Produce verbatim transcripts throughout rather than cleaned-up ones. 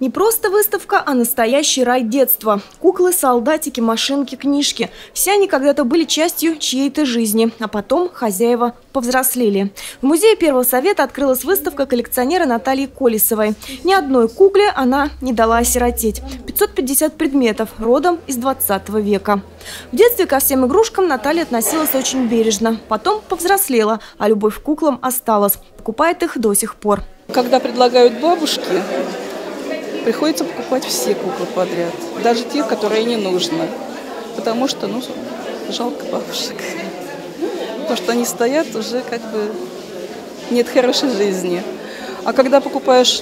Не просто выставка, а настоящий рай детства. Куклы, солдатики, машинки, книжки. Все они когда-то были частью чьей-то жизни, а потом хозяева повзрослели. В музее Первого Совета открылась выставка коллекционера Натальи Колесовой. Ни одной кукле она не дала осиротеть. пятьсот пятьдесят предметов, родом из двадцатого века. В детстве ко всем игрушкам Наталья относилась очень бережно. Потом повзрослела, а любовь к куклам осталась. Покупает их до сих пор. Когда предлагают бабушки, приходится покупать все куклы подряд. Даже те, которые не нужно. Потому что, ну, жалко бабушек. Потому что они стоят, уже как бы нет хорошей жизни. А когда покупаешь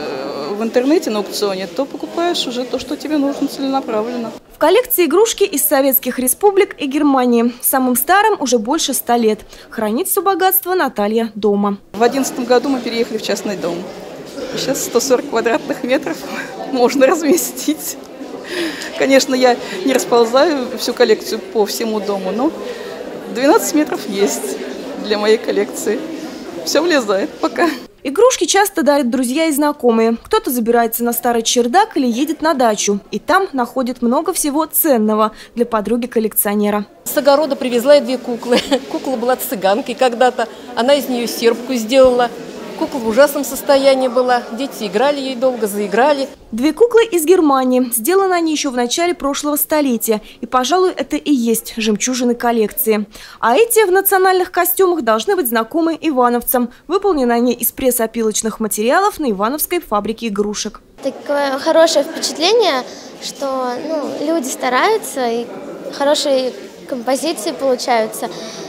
в интернете на аукционе, то покупаешь уже то, что тебе нужно целенаправленно. В коллекции игрушки из советских республик и Германии. Самым старым уже больше ста лет. Хранит все богатство Наталья дома. В одиннадцатом году мы переехали в частный дом. Сейчас сто сорок квадратных метров можно разместить. Конечно, я не расползаю всю коллекцию по всему дому, но двенадцать метров есть для моей коллекции. Все влезает пока. Игрушки часто дарят друзья и знакомые. Кто-то забирается на старый чердак или едет на дачу. И там находит много всего ценного для подруги-коллекционера. С огорода привезла я две куклы. Кукла была цыганкой когда-то. Она из нее серпку сделала. Кукла в ужасном состоянии была. Дети играли ей долго, заиграли. Две куклы из Германии. Сделаны они еще в начале прошлого столетия. И, пожалуй, это и есть жемчужины коллекции. А эти в национальных костюмах должны быть знакомы ивановцам. Выполнены они из пресс-опилочных материалов на Ивановской фабрике игрушек. Такое хорошее впечатление, что ну, люди стараются и хорошие композиции получаются.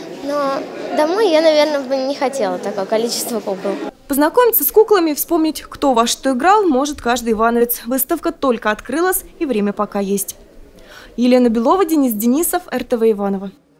Но домой я, наверное, бы не хотела такое количество кукол. Познакомиться с куклами и вспомнить, кто во что играл, может каждый ивановец. Выставка только открылась, и время пока есть. Елена Белова, Денис Денисов, эр тэ вэ Иваново.